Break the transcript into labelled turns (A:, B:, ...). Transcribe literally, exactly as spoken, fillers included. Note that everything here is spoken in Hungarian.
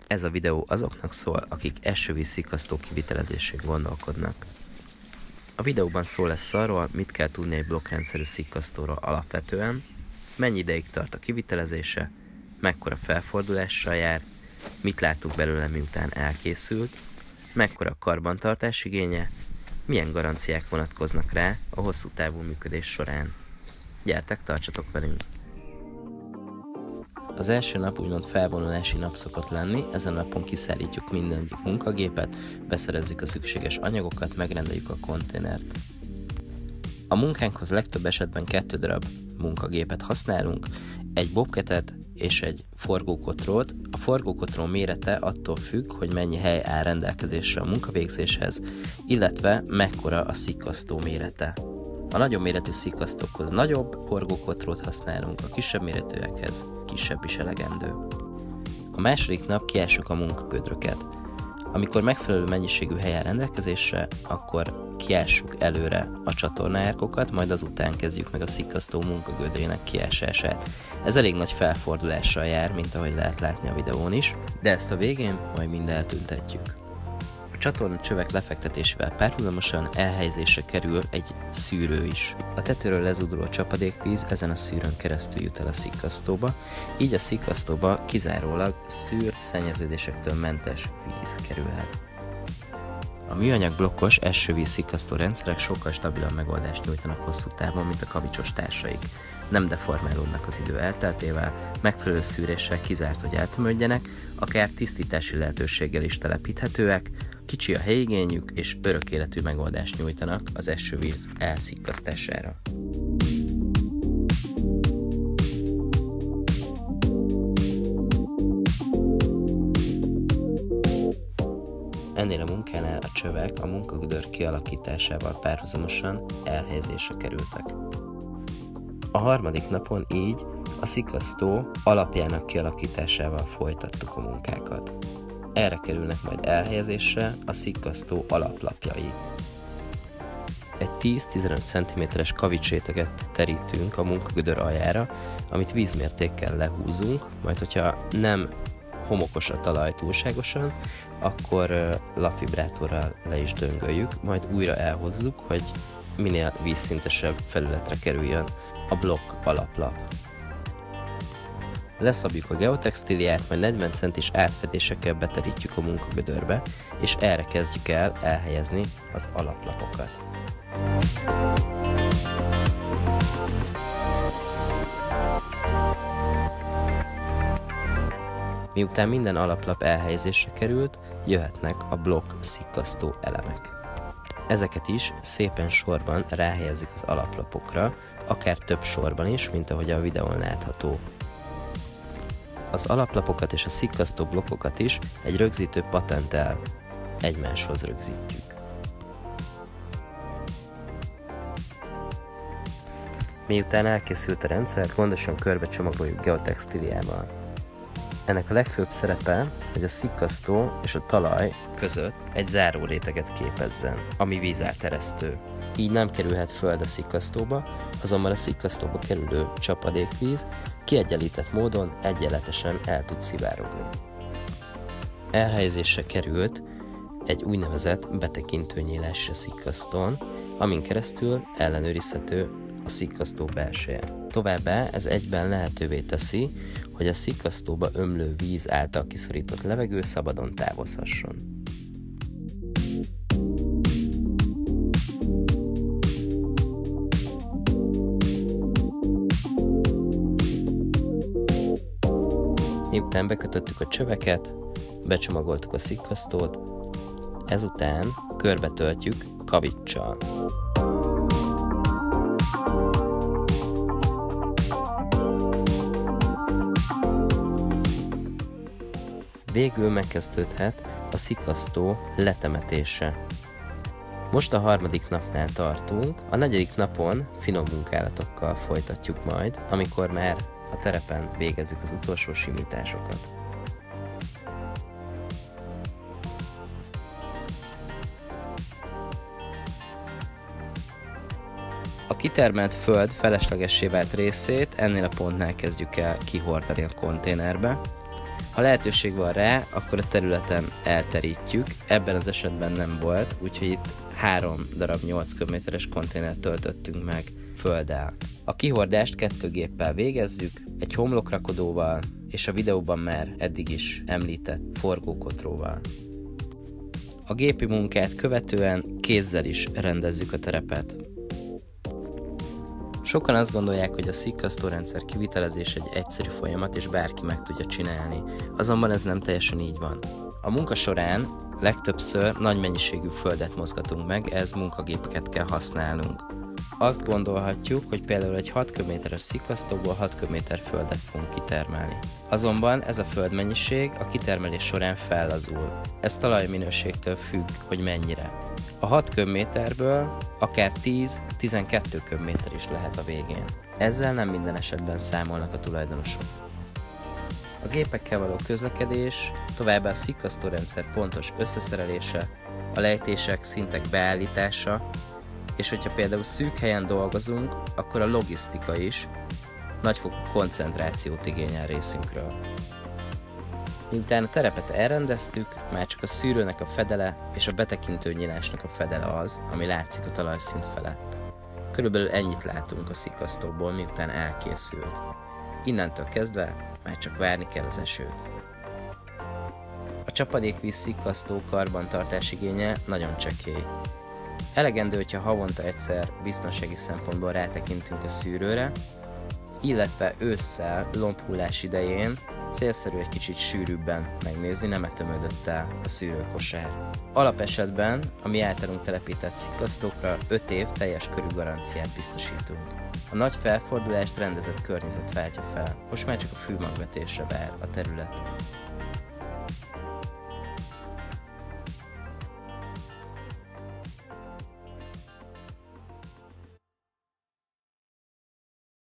A: Ez a videó azoknak szól, akik esővíz szikasztó kivitelezésén gondolkodnak. A videóban szó lesz arról, mit kell tudni egy blokkrendszerű szikasztóról alapvetően, mennyi ideig tart a kivitelezése, mekkora felfordulással jár, mit látunk belőle miután elkészült, mekkora a karbantartás igénye, milyen garanciák vonatkoznak rá a hosszú távú működés során. Gyertek, tartsatok velünk! Az első nap úgymond felvonulási nap szokott lenni, ezen a napon kiszállítjuk mindegyik munkagépet, beszerezzük a szükséges anyagokat, megrendeljük a konténert. A munkánkhoz legtöbb esetben kettő darab munkagépet használunk, egy bobketet és egy forgókotrót. A forgókotró mérete attól függ, hogy mennyi hely áll rendelkezésre a munkavégzéshez, illetve mekkora a szikasztó mérete. A nagyobb méretű szikasztókhoz nagyobb forgókotrót használunk, a kisebb méretűekhez kisebb is elegendő. A második nap kiássuk a munkagödröket. Amikor megfelelő mennyiségű hely áll rendelkezésre, akkor kiássuk előre a csatornaárkokat, majd azután kezdjük meg a szikasztó munkagödrének kiásását. Ez elég nagy felfordulással jár, mint ahogy lehet látni a videón is, de ezt a végén majd mind eltüntetjük. A csatorna csövek lefektetésével párhuzamosan elhelyezésre kerül egy szűrő is. A tetőről lezúduló csapadékvíz ezen a szűrőn keresztül jut el a szikasztóba, így a szikasztóba kizárólag szűrt, szennyeződésektől mentes víz kerülhet. A műanyag blokkos esővíz szikasztó rendszerek sokkal stabilabb megoldást nyújtanak hosszú távon, mint a kavicsos társaik. Nem deformálódnak az idő elteltével, megfelelő szűréssel kizárt, hogy eltömödjenek, akár tisztítási lehetőséggel is telepíthetőek, kicsi a helyigényük és örök életű megoldást nyújtanak az esővíz elszikasztására. Ennél a munkánál a csövek a munkagödör kialakításával párhuzamosan elhelyezésre kerültek. A harmadik napon így a szikasztó alapjának kialakításával folytattuk a munkákat. Erre kerülnek majd elhelyezésre a szikasztó alaplapjai. Egy tíz-tizenöt centiméteres kavicsréteget terítünk a munkagödör aljára, amit vízmértékkel lehúzunk, majd hogyha nem homokos a talaj túlságosan, akkor lapvibrátorral le is döngöljük, majd újra elhozzuk, hogy minél vízszintesebb felületre kerüljön a blokk alaplap. Leszabjuk a geotextíliát, majd negyven centis átfedésekkel beterítjük a munkagödörbe, és erre kezdjük el elhelyezni az alaplapokat. Miután minden alaplap elhelyezésre került, jöhetnek a blokk szikasztó elemek. Ezeket is szépen sorban ráhelyezzük az alaplapokra, akár több sorban is, mint ahogy a videón látható. Az alaplapokat és a szikasztó blokkokat is egy rögzítő patenttel egymáshoz rögzítjük. Miután elkészült a rendszer, gondosan körbe csomagoljuk geotextíliával. Ennek a legfőbb szerepe, hogy a szikasztó és a talaj között egy záró réteget képezzen, ami vízelteresztő. Így nem kerülhet föld a szikasztóba, azonban a szikasztóba kerülő csapadékvíz kiegyenlített módon egyenletesen el tud szivárogni. Elhelyezésre került egy úgynevezett betekintőnyílás a szikasztón, amin keresztül ellenőrizhető a szikasztó belseje. Továbbá ez egyben lehetővé teszi, hogy a szikasztóba ömlő víz által kiszorított levegő szabadon távozhasson. Miután bekötöttük a csöveket, becsomagoltuk a szikasztót, ezután körbe töltjük kaviccsal. Végül megkezdődhet a szikasztó letemetése. Most a harmadik napnál tartunk, a negyedik napon finom munkálatokkal folytatjuk majd, amikor már a terepen végezzük az utolsó simításokat. A kitermelt föld feleslegessé vált részét ennél a pontnál kezdjük el kihordani a konténerbe. Ha lehetőség van rá, akkor a területen elterítjük, ebben az esetben nem volt, úgyhogy itt három darab nyolc köbméteres konténert töltöttünk meg földdel. A kihordást kettő géppel végezzük, egy homlokrakodóval és a videóban már eddig is említett forgókotróval. A gépi munkát követően kézzel is rendezzük a terepet. Sokan azt gondolják, hogy a szikkasztórendszer kivitelezés egy egyszerű folyamat, és bárki meg tudja csinálni. Azonban ez nem teljesen így van. A munka során legtöbbször nagy mennyiségű földet mozgatunk meg, ez munkagépeket kell használnunk. Azt gondolhatjuk, hogy például egy hat köbméteres szikkasztóból hat köbméter földet fogunk kitermelni. Azonban ez a földmennyiség a kitermelés során fellazul. Ez talajminőségtől függ, hogy mennyire. A hat köbméterből akár tíz-tizenkettő köbméter is lehet a végén. Ezzel nem minden esetben számolnak a tulajdonosok. A gépekkel való közlekedés, továbbá a szikkasztórendszer pontos összeszerelése, a lejtések, szintek beállítása, és hogyha például szűk helyen dolgozunk, akkor a logisztika is nagyfokú koncentrációt igényel részünkről. Miután a terepet elrendeztük, már csak a szűrőnek a fedele és a betekintő nyílásnak a fedele az, ami látszik a talajszint felett. Körülbelül ennyit látunk a szikkasztóból, miután elkészült. Innentől kezdve már csak várni kell az esőt. A csapadékvíz szikkasztó karbantartás igénye nagyon csekély. Elegendő, hogyha havonta egyszer biztonsági szempontból rátekintünk a szűrőre, illetve ősszel, lombhullás idején célszerű egy kicsit sűrűbben megnézni, nem tömődött el a szűrőkosár. Alapesetben a mi általunk telepített szikkasztókra öt év teljes körű garanciát biztosítunk. A nagy felfordulást rendezett környezet váltja fel, most már csak a fűmagvetésre vár a terület.